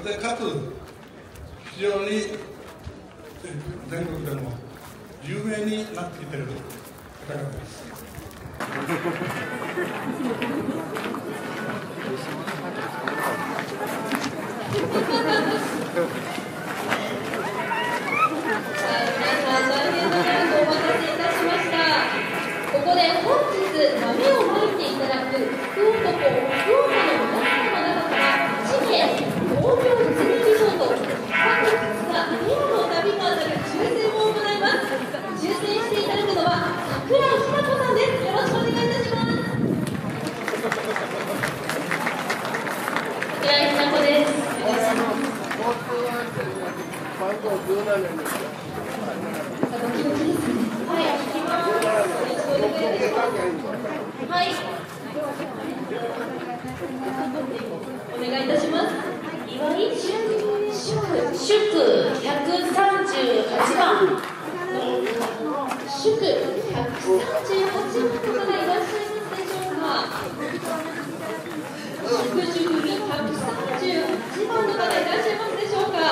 でかつ非常に全国でも有名になってきている方々です。 ここで本日豆をまいていただく福岡の皆様の中から1名東京ディズニーリゾート各2日ペアの旅が当たる抽選を行います。抽選していただくのは桜井日奈子さんです。よろしくお願いいたします。桜井日奈子です。はい、お願いいたします。祝い祝138番祝138番の方いらっしゃいますでしょうか。祝138番の方いらっしゃいますでしょうか。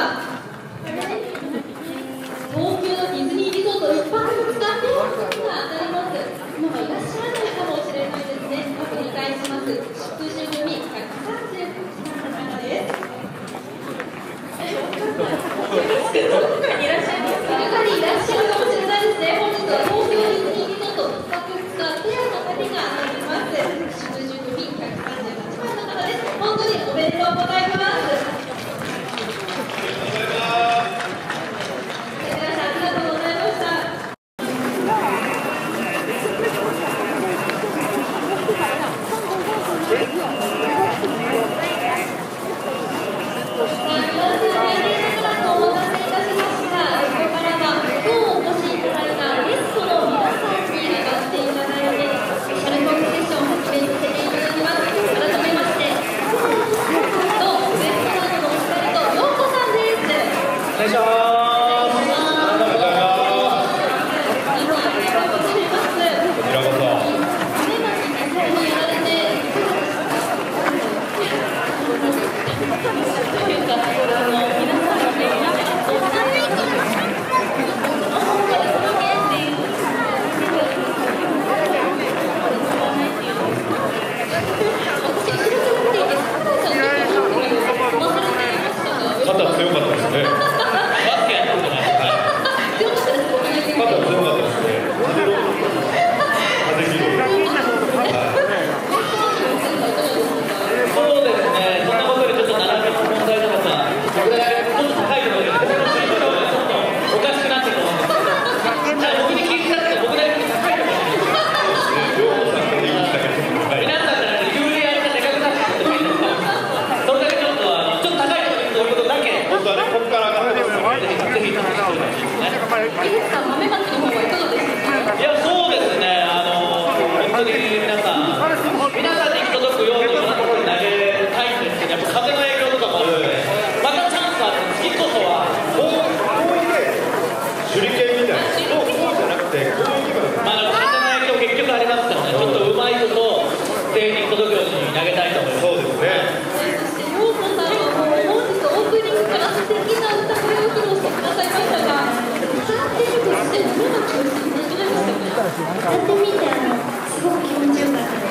東京のディズニーリゾート1泊2日ペアが当たります。今はいらっしゃらないかもしれないですね。繰り返します。祝組138番の方です。どこかにいらっしゃいますか。やはりいらっしゃるかもしれないですね。本日は東京ディズニーリゾート1泊2日ペアの旅が当たります。祝組138番の方です。本当におめでとうございます。 やってみてすごく気持ちよかった。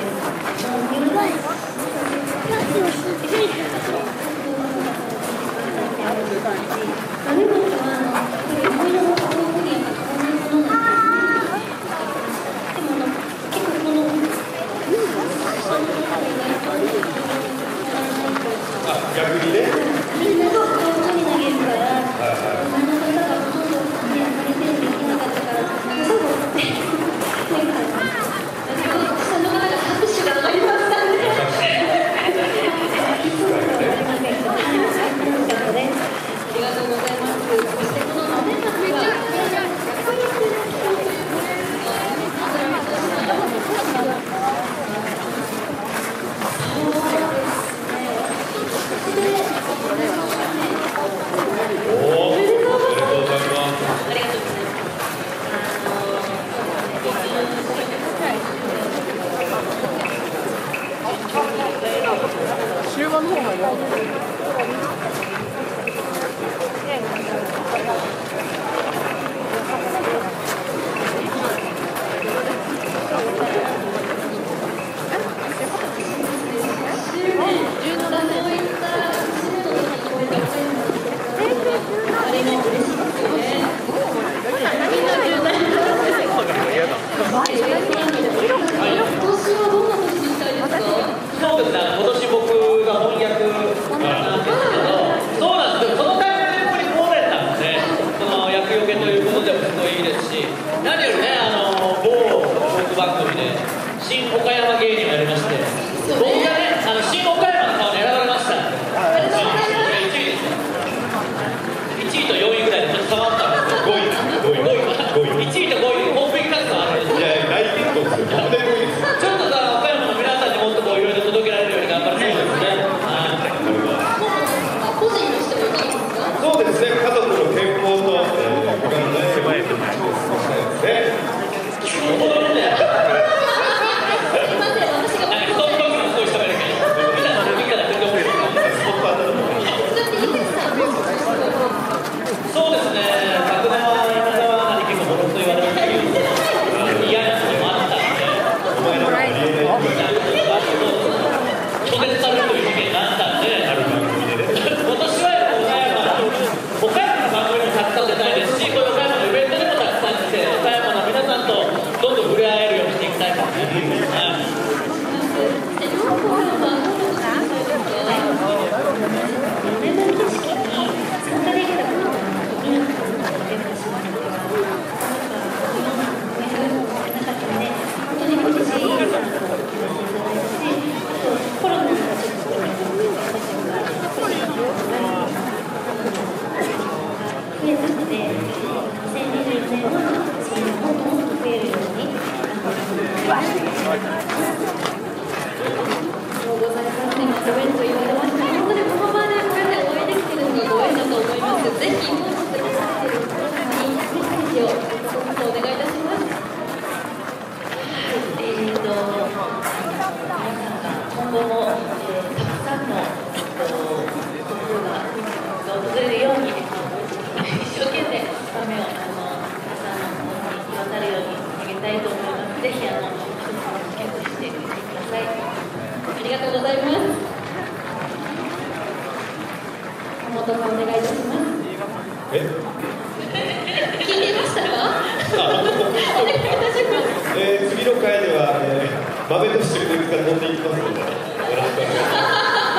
本さんお願いいたします。聞いていましたか？お願いいたします。 次の回では、豆としてるんですから飛んでいきますので、よろしくお願いします。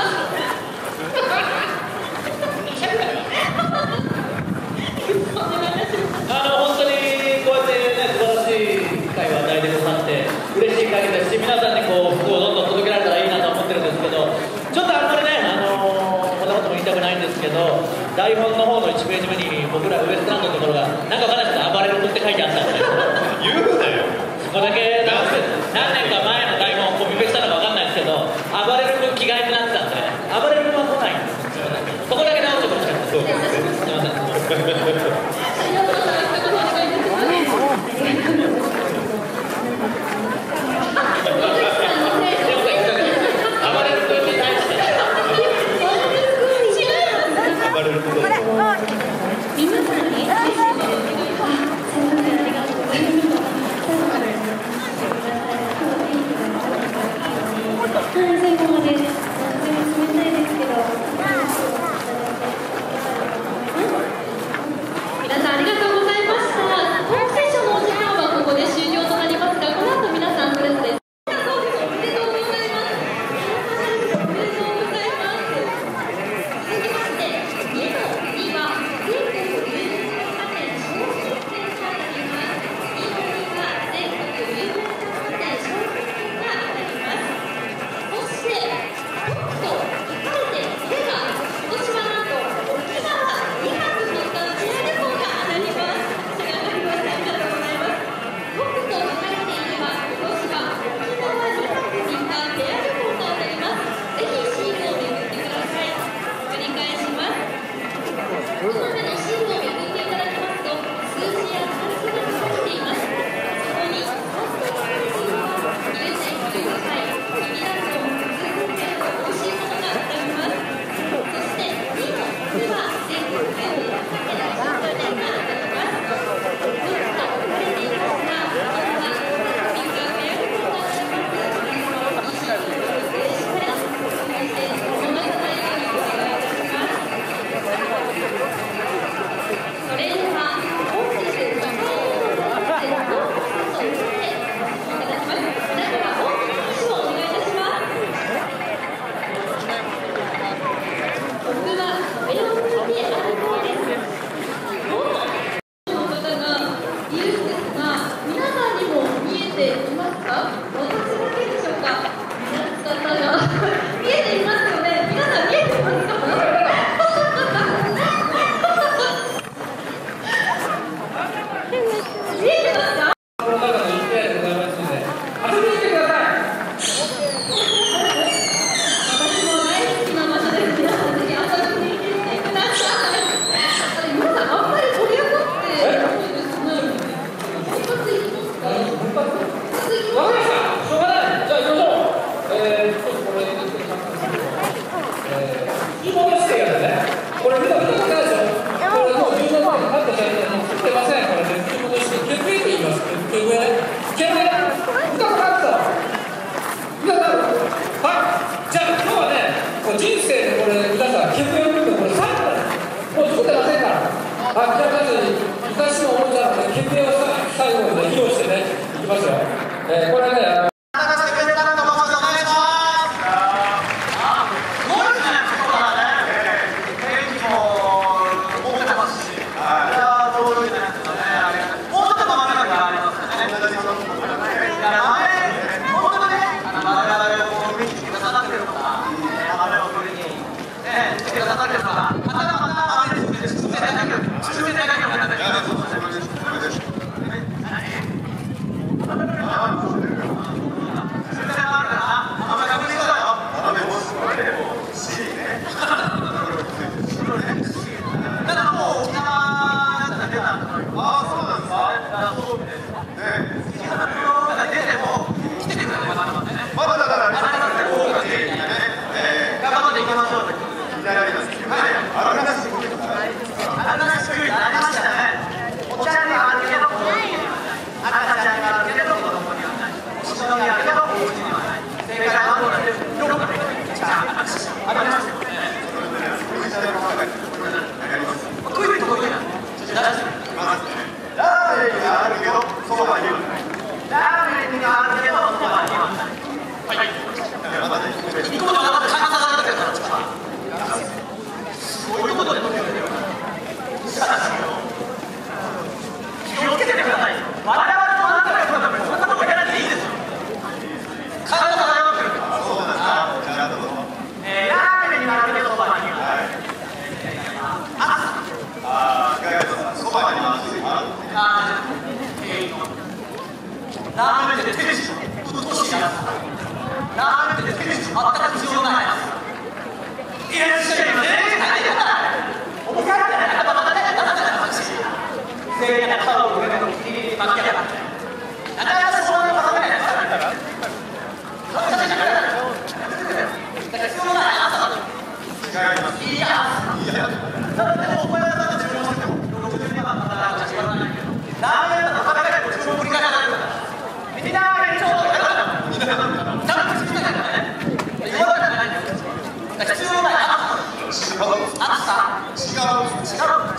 本当にこうやってね、素晴らしい機会を与えてくださって嬉しい限りですし、皆さんにこう服をどんどん届けられたらいいなと思ってるんですけど、ちょっとあんまりね、こんなことも言いたくないんですけど、台本の方の1ページ目に僕らウエストランドのところがなんかわからないけど暴れるって書いてあったんで、 言うなよ。 そこだけ何年か前の台本をコピペしたのかわかんないですけど、暴れる君着替えになってたんで、暴れる君は来ないんです。そこだけ直してほしかったです。 そうですね。 すいません。 2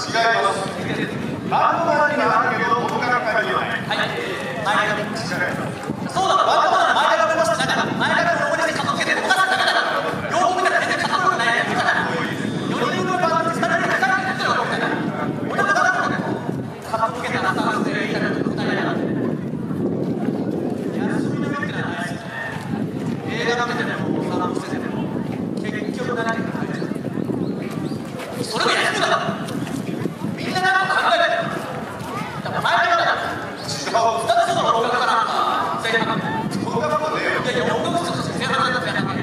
バンドマンにはあるけど音楽家にはない。 はい、前髪そうだ、バンドマン前髪伸ばしてなんか前髪の横にかっこつけて動かすだけだからよく見たら全然かっこよくないやつだから4人組バンドで2人で2人でやってるわけだからお腹だからかっこつけて朝までいたら2人だから休みの目ってのはないですよね。映画見てても散歩してても結局何か書いてるそれが休みだからみんななんか考えてるだから前髪だから2つの音楽家なんか前半音楽もねいやいや音楽として前半だって前半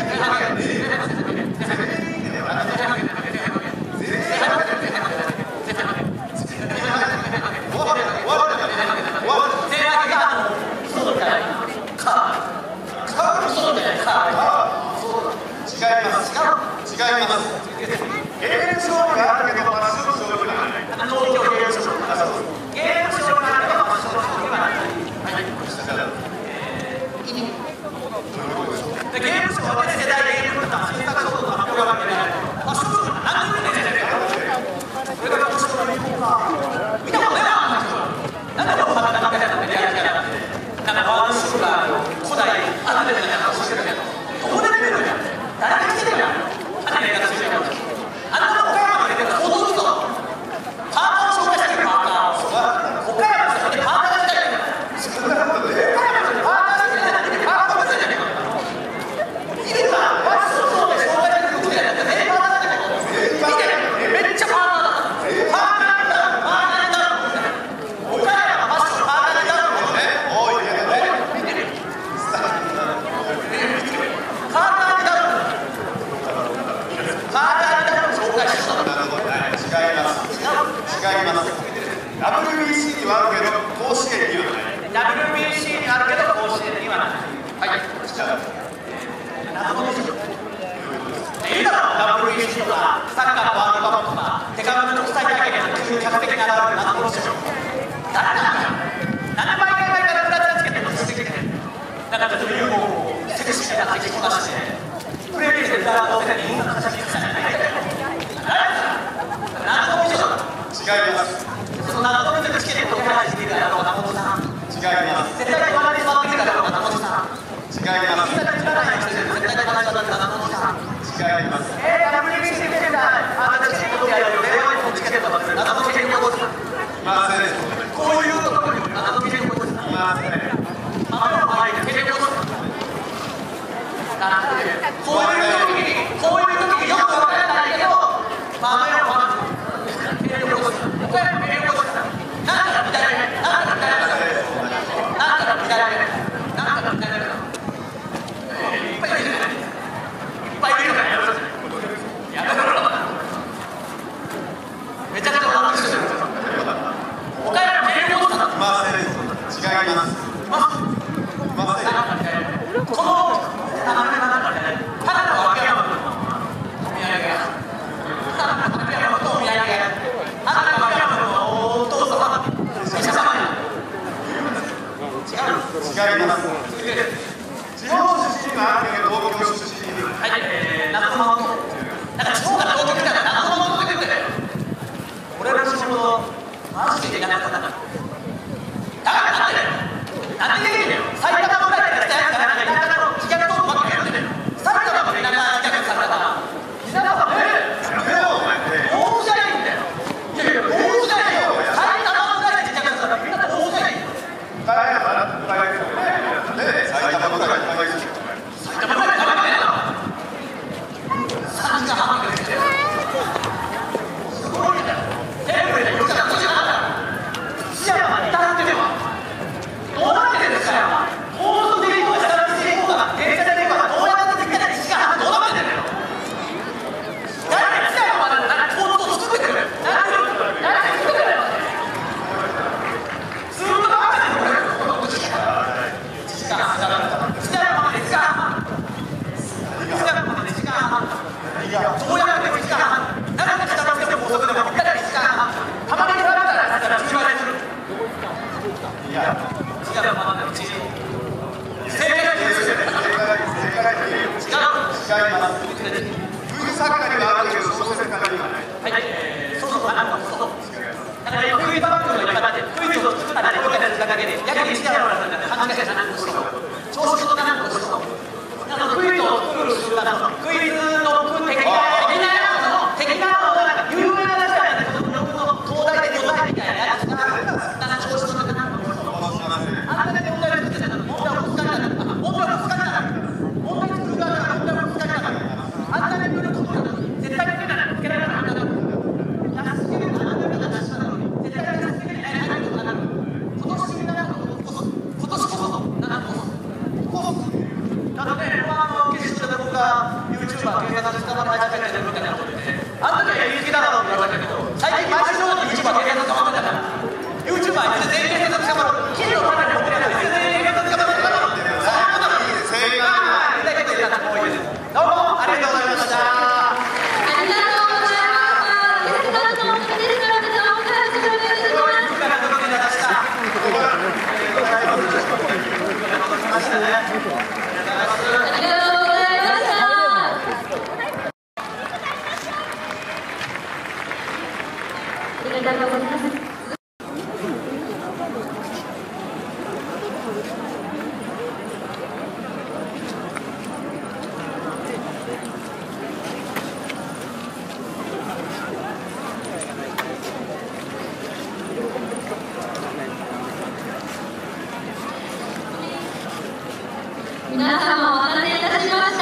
WBC にはあるけど甲子園にはない。WBC にあるけど甲子園にはない。はい。じゃあ、いいだろ WBC とかサッカーのワールドカップとか手紙の国際大会が急に客席に現れる謎の人。誰なんだよ。何倍ぐらいから2つつけての続けて。なんかちょっとユーモアをセクシーな書きこなして、プレーで裏の手にはしゃぎさない。謎の人だ。違います。その謎のチケットを手配しているだろうな、本さん。違います。絶対隣に座っているだろうな、本さん。違います。みんなで力ない人で絶対隣に座っているだろうな、本さん。違います。WBC 見てんだ。あなたチケットをやるよ。電話にもチケットが出る。謎のチケットを持つ。いません。こういうところに謎のチケットを持つ。いません。雨の前にチケットを持つ。こういう時によくわからないけど、雨の前にチケットを持つ。 に1やられたら勘違いじゃなくしと調子とかなんかしとクイズを作る集団のクイズの敵なのが有名な人やねんけど東大で答えみたいなやつが調子とかなんかあんなに問題作ってたの問題を作らない問題を作らない問題作る側が問題を作らないあんなに見ることなのに絶対につけられなかったのに安すぎるのあんなに出したのに絶対に安すぎる何とかなる今年になるこそなるこそなので決勝で僕が YouTuber 警察捕まえ始めてるみたいなこと言ってあの時は言い過ぎだろうって言われたけど最近毎週のように YouTuber 警察捕まってたから YouTuber いつ全員警察捕まる金の種持ってるやついつ全員警察捕まるそういうことがいいです正解みたいなこと言ったら多いですどうもありがとうございました皆様お待たせいたしました。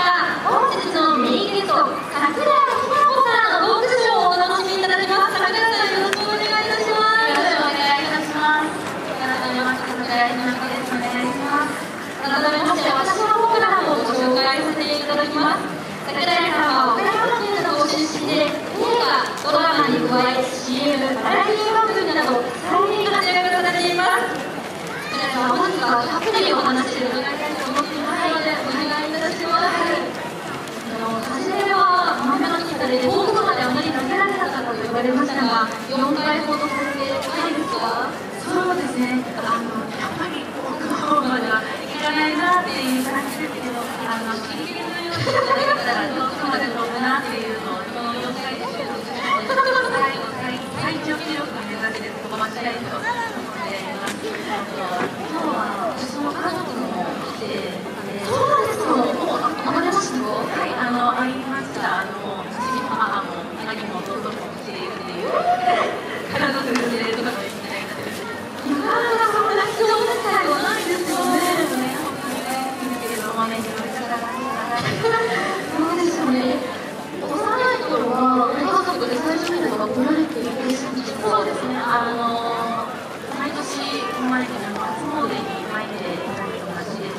本日のメインゲスト、桜井日奈子さんのトークショーをお楽しみいただきます。桜井さん、よろしくお願いいたします。よろしくお願いいたします。改めまして、桜井日奈子です。お願いします。改めまして、私の方からもご紹介させていただきます。桜井さんは岡山県のご出身で、映画、ドラマに加え、CM、バラエティ番組など、大変活躍されています。桜井さん、本日はたっぷりお話し伺いたいと思っています。お願いいたします。初めは真ん中にいたで遠くまであまり投げられなかったと言われましたが、4回ほどされてないですか？そうですね。やっぱり遠くの方まではいけないなっていう感じですけど、真剣のようにいただけたら遠くまで飛ぶなっていうのをこの4回で習得して最長記録を目指して飛ばしたいと思っています。今日は私の家族も来て。そうなんですか。会われましたか？はい、会いました。父も母も兄も弟も来ているっていう家族でとかと言ってないので、いやー、そんな貴重な機会はないですよね。本当にね、いいんですけれどもね、広めたらそうですよね。幼い頃はご家族で最初見たのが来られていて、そうですね。毎年生まれて初詣に参っていたりとかして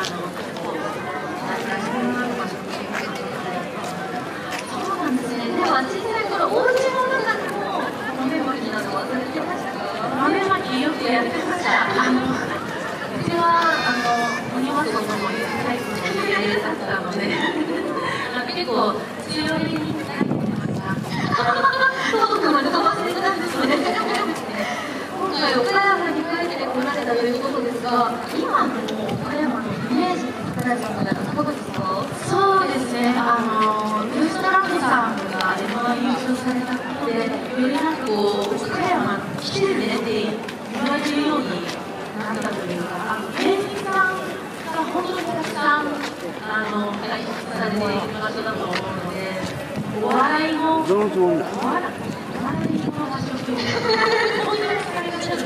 そうなんですね。では小さい頃、お家の中でも豆まきなどはされてましたか？豆まきよくやってました。うちはお庭とかも有タイプの家だったので結構強めにやってました。遠くまで飛ばしていたんですね。今回岡山に帰ってこられたということですが、今の岡山のイメージ桜井さんからいかがですか？そうですね。ユーストラックさんが M1 優勝されたことで、よりなんか岡山来てるねって言われるようになったというか、芸人さんが本当にたくさん外出されている場所だと思うので、お笑いの場所というか、本当に疲れがちです。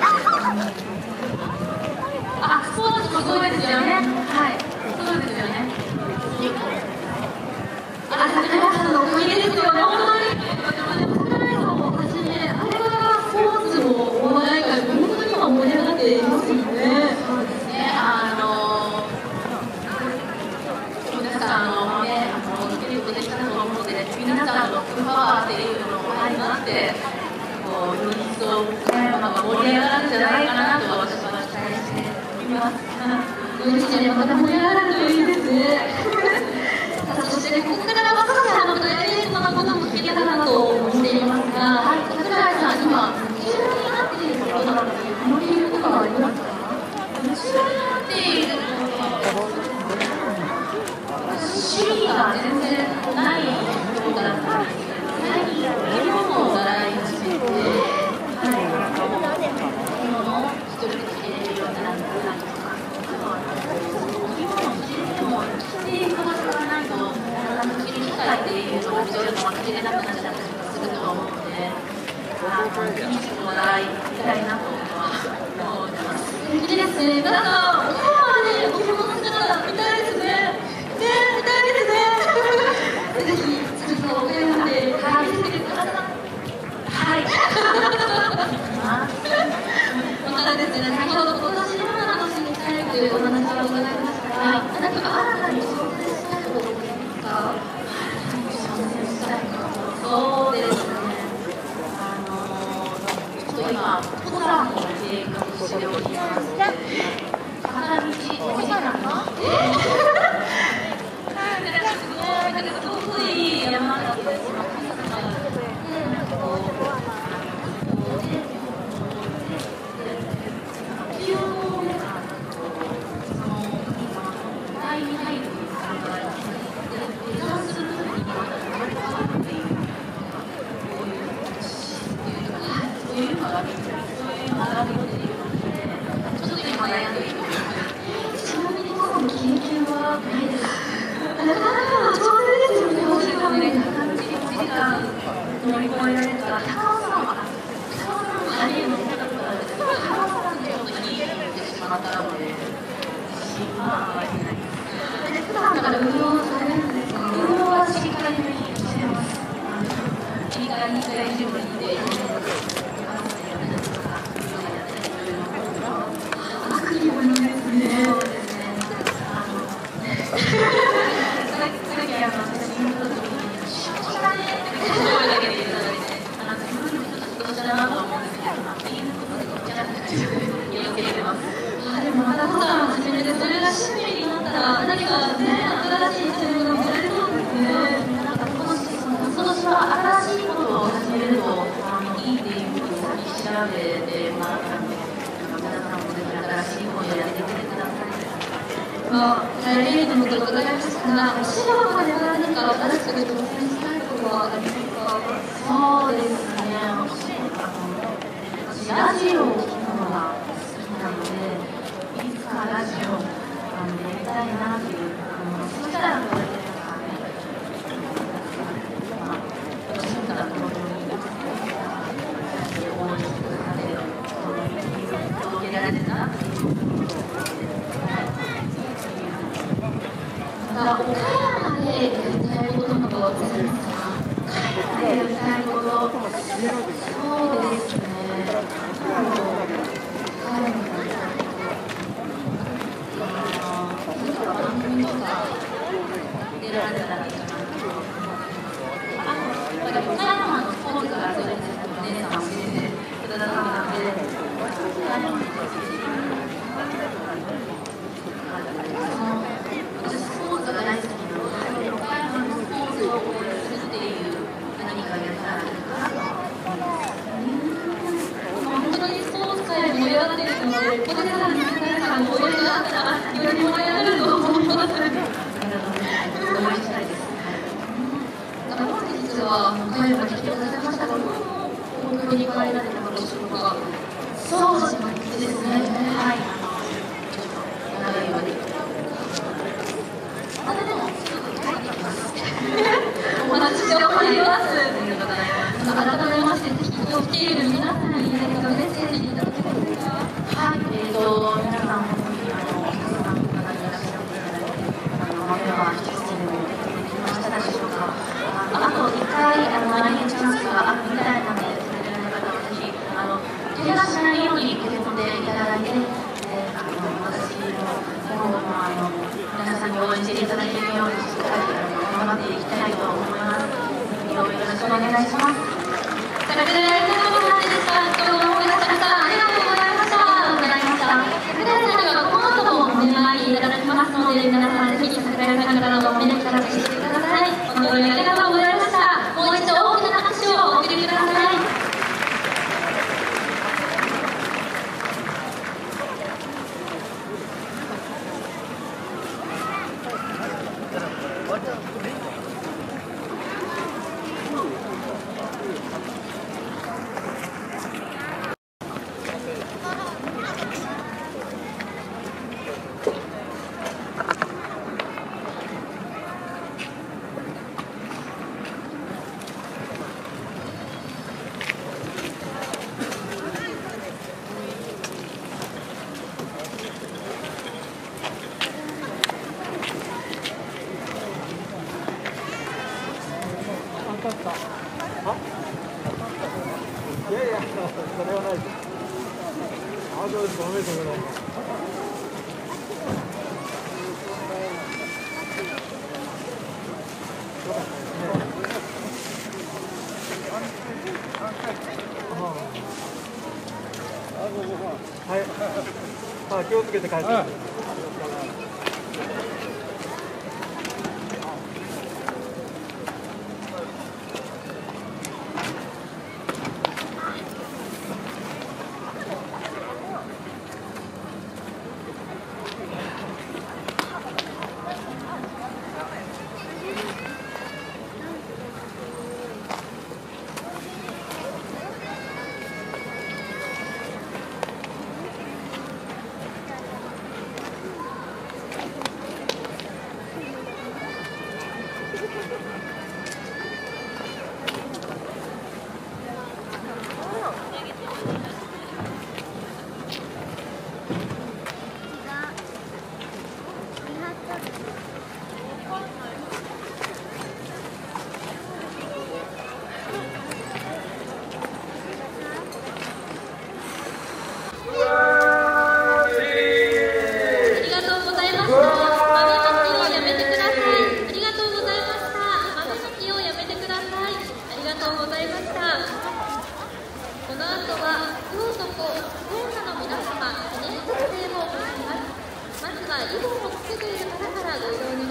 そうですよね。はい。そうですよね。桜井さんのおかげですよね。本当に。桜井さんをはじめ、あれがスポーツのお笑い界、本当に今盛り上がっていますよね。そうですね。皆さんテレビでしたと思うので、皆さんのフルパワーっていうのをご覧になって、より一層岡山が盛り上がるんじゃないかなと私は期待しています。ご自身でまた盛り上がるといいですね。そしてここからは少しプライベートなことも聞けたらなと思っていますが、桜井さん、今夢中になっていることなのにハマっていることはありますか？夢中になっている趣味が全然ない人だったんですけど、最近生き物を習い始めて、生き物を一人で着れるようになった厳しくもらいたいなと思ってます。 素敵ですね。なんかオファーでお着物姿見たいですね。見たいですね。ぜひちょっとお電話で見せてください。 はい。 またですね、先ほど今年の話にしたいというお話を伺いましたが、何か新たに挑戦したいことですか？ そうですね。ちょっと今登山を計画しておりまして、片道5時間の遠い山だったりします。 乗り越えられたら高尾山はカレーの高さで高尾山でちょっと引いてしまったので自信はあまりないです。 普段から運動されるんですか？ 運動はしっかりしてます。2回ジムに行ってアクティブなんですね。 そうですね。さっき写真撮った時に声だけでいただいて、どうしたなと思うんですけど、いいことでこっちは気をつけてます。 でもまた登山を始めて、それが趣味になったら何かね、新しい自分が見られそうですね。 なんか今年は新しいことを始めるといいっていうふうにさっき調べてもらったので、皆さんもぜひ新しいことをやってみてください。 プライベートのことを伺いましたが、お仕事では何か新しく挑戦したいことはありますか？ そうですね。私ラジオを聞くのが好きなので、いつかラジオやりたいなっていう、そしたらこれで新たなことに応援してくださって届けられるなっていう。 岡山でやりたいことなどはございますか？岡山でやりたいこと、そうですね。番組とか出られたらいいかなと。やっぱり岡山のスポーツがあるんですけど、お姉さん教えてくださったので、岡山について私スポーツが大好きなので、岡山のスポーツを応援するっていう何かやったらいいかなと。本当にスポーツ界で盛り上がっているので、ここでさらに世界さんの応援があったらより盛り上がると思います。 応援したいです。 本日は岡山に来てくださいましたが、本当に帰られたのでしょうか？ そうですね。はい。長い間で。 でもすぐ帰ってきます。お話しております。改めまして、ぜひ今日来ている皆さんに何かメッセージいただけますか？ はい。皆さん本当にお客さんとかいらっしゃっていただいて、豆は一つでもできましたでしょうか？あと1回来年チャンスがあるみたいなので、それぞれの方はぜひ怪我しないように受け止めていただいて、私も今後も皆さんに応援していただけるようにしっかり頑張っていきたいと思います。よろしくお願いします。 それではやりたいことなんでした。どうも皆さんありがとうございました。桜井さんにはこの後もお願いいただきますので、皆さんぜひ桜井さんからのお目にかかってしてください。本当にありがとうございました。もう一度大きな拍手をお送りください。 れはないです。あ、そうです。ごめんなさい。はい。あ、気をつけて帰ってください。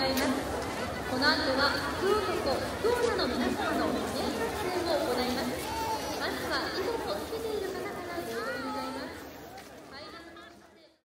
この後は福男、福女の皆様の記念撮影を行います。